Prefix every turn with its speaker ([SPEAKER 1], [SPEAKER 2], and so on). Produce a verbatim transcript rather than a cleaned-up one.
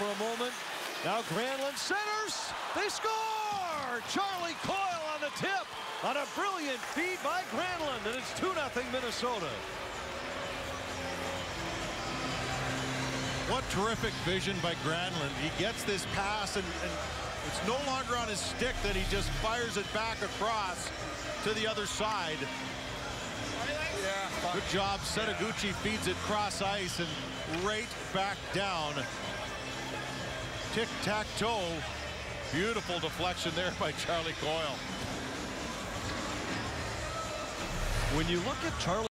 [SPEAKER 1] for a moment. Now Granlund centers. They score! Charlie Coyle on the tip on a brilliant feed by Granlund, and it's two nothing Minnesota.
[SPEAKER 2] What terrific vision by Granlund. He gets this pass, and, and it's no longer on his stick, that he just fires it back across to the other side. Yeah. Good job. Setaguchi feeds it cross ice and right back down. Tic-tac-toe. Beautiful deflection there by Charlie Coyle.
[SPEAKER 1] When you look at Charlie